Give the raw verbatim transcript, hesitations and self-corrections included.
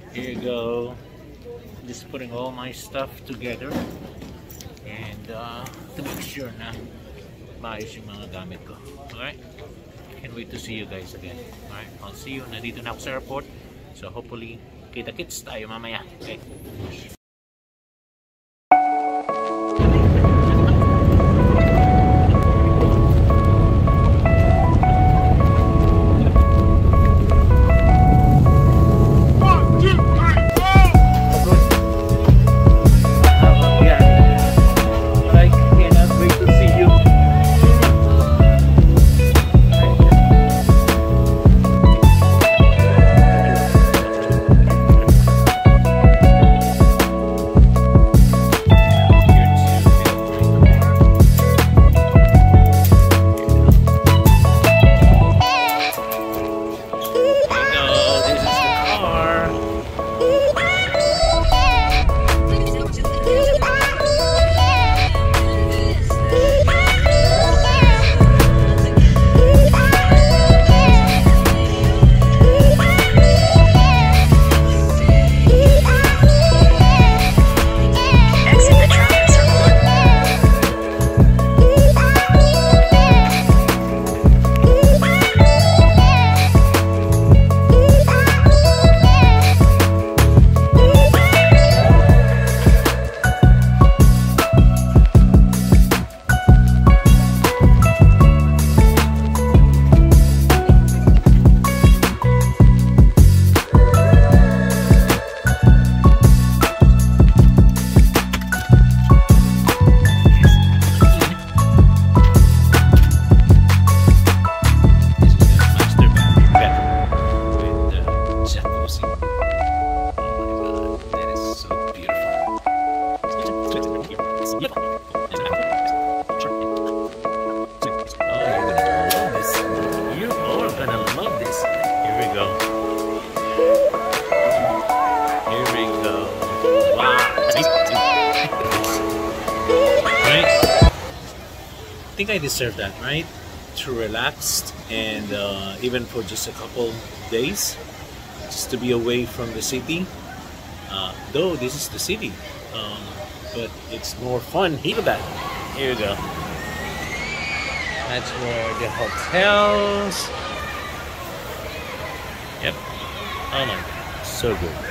Here you go. Just putting all my stuff together. And uh, to make sure na maayos yung mga gamit ko. Alright? Can't wait to see you guys again. Alright? I'll see you. Nandito na ako sa airport. So hopefully, kita-kits tayo mamaya. Okay? I think I deserve that, right? To relax and uh, even for just a couple days, just to be away from the city. Uh, though this is the city, um, but it's more fun. Look at that. Here you go. That's where the hotels. Yep. Oh my God, so good.